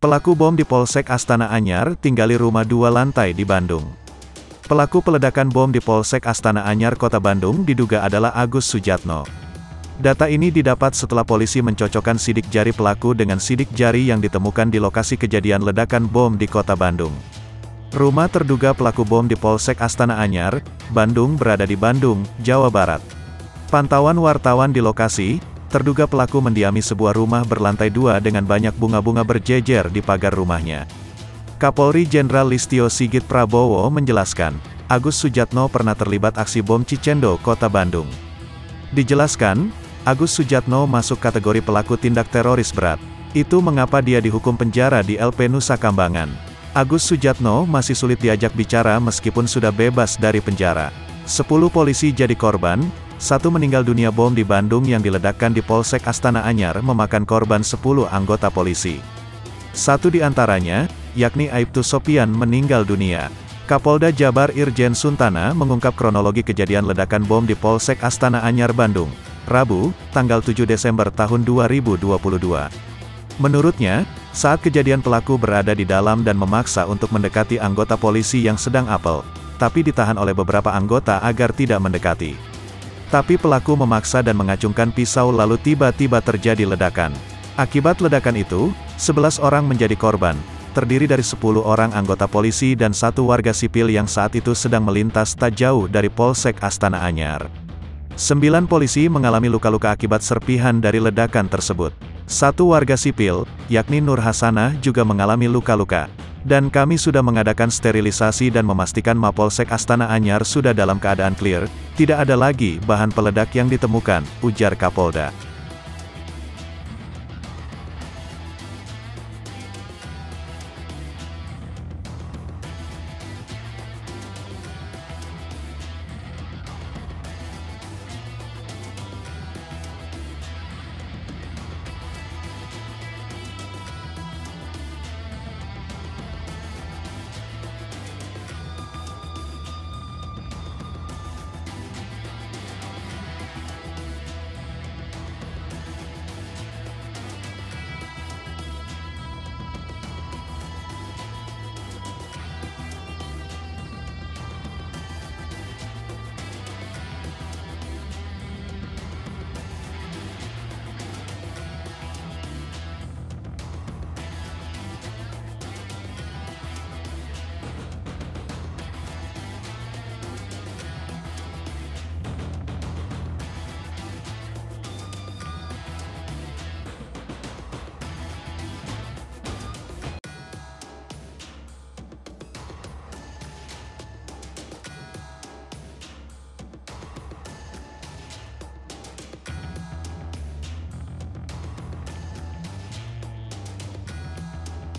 Pelaku bom di Polsek Astana Anyar tinggali rumah 2 lantai di Bandung. Pelaku peledakan bom di Polsek Astana Anyar, Kota Bandung diduga adalah Agus Sujatno. Data ini didapat setelah polisi mencocokkan sidik jari pelaku dengan sidik jari yang ditemukan di lokasi kejadian ledakan bom di Kota Bandung. Rumah terduga pelaku bom di Polsek Astana Anyar, Bandung berada di Bandung, Jawa Barat. Pantauan wartawan di lokasi, terduga pelaku mendiami sebuah rumah berlantai 2 dengan banyak bunga-bunga berjejer di pagar rumahnya. Kapolri Jenderal Listio Sigit Prabowo menjelaskan, Agus Sujatno pernah terlibat aksi bom Cicendo, Kota Bandung. Dijelaskan, Agus Sujatno masuk kategori pelaku tindak teroris berat. Itu mengapa dia dihukum penjara di LP Nusa Kambangan. Agus Sujatno masih sulit diajak bicara meskipun sudah bebas dari penjara. 10 polisi jadi korban. 1 meninggal dunia. Bom di Bandung yang diledakkan di Polsek Astana Anyar memakan korban 10 anggota polisi. 1 di antaranya, yakni Aibtu Sopian meninggal dunia. Kapolda Jabar Irjen Suntana mengungkap kronologi kejadian ledakan bom di Polsek Astana Anyar, Bandung, Rabu, tanggal 7 Desember tahun 2022. Menurutnya, saat kejadian pelaku berada di dalam dan memaksa untuk mendekati anggota polisi yang sedang apel, tapi ditahan oleh beberapa anggota agar tidak mendekati. Tapi pelaku memaksa dan mengacungkan pisau lalu tiba-tiba terjadi ledakan. Akibat ledakan itu, 11 orang menjadi korban, terdiri dari 10 orang anggota polisi dan 1 warga sipil yang saat itu sedang melintas tak jauh dari Polsek Astana Anyar. 9 polisi mengalami luka-luka akibat serpihan dari ledakan tersebut. 1 warga sipil, yakni Nur Hasanah juga mengalami luka-luka. Dan kami sudah mengadakan sterilisasi dan memastikan Mapolsek Astana Anyar sudah dalam keadaan clear, tidak ada lagi bahan peledak yang ditemukan, ujar Kapolda.